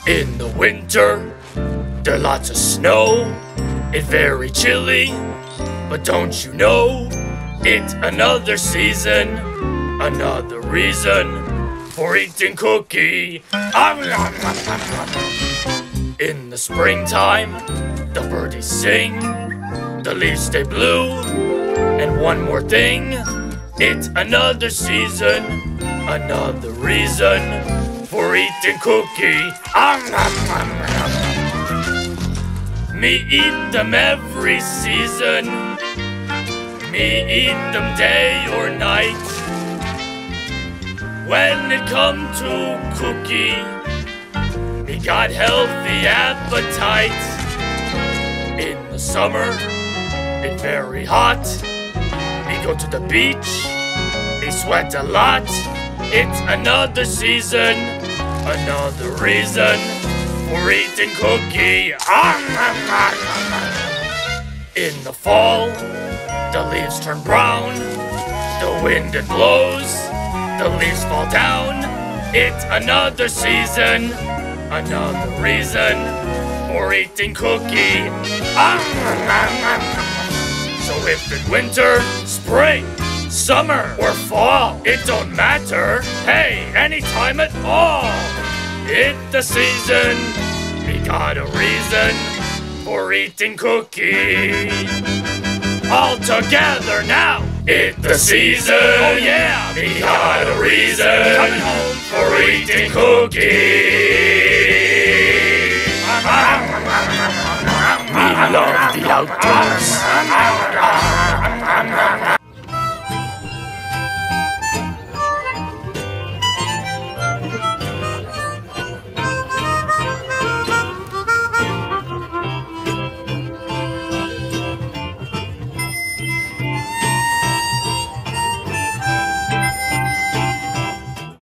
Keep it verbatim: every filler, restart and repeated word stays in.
In the winter, there's lots of snow. It's very chilly, but don't you know? It's another season, another reason for eating cookie. In the springtime, the birdies sing, the leaves stay blue, and one more thing, it's another season, another reason for eating cookie. Me eat them every season. Me eat them day or night. When it come to cookie, me got healthy appetite. In the summer, it's very hot. Me go to the beach, me sweat a lot. It's another season, another reason for eating cookie. In the fall, the leaves turn brown. The wind it blows, the leaves fall down. It's another season, another reason for eating cookie. So if it's winter, spring, summer, or fall, it don't matter. Hey, anytime at all. It's the season, we got a reason for eating cookie. All together now. It's the season, oh yeah, we got a reason coming home for eating cookie. We love the outdoors.